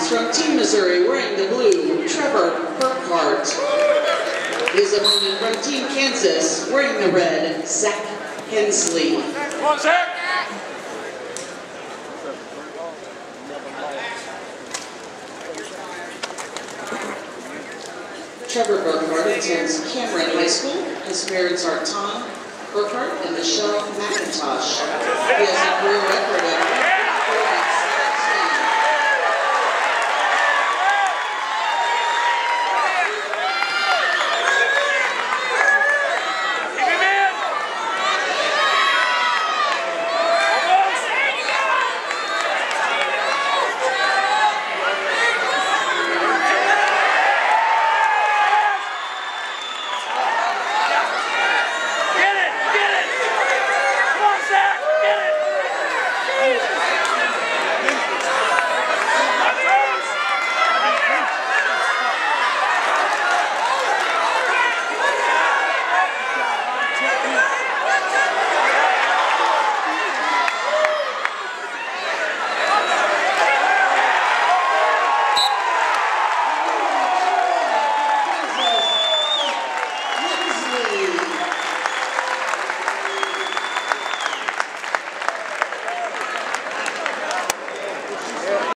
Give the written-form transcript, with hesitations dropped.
From Team Missouri, wearing the blue, Trevor Burkhart. His opponent from Team Kansas, wearing the red, Hensley. Come on, Zach! Trevor Burkhart attends Cameron High School. His parents are Tom Burkhart and Michelle McIntosh. He has a career record of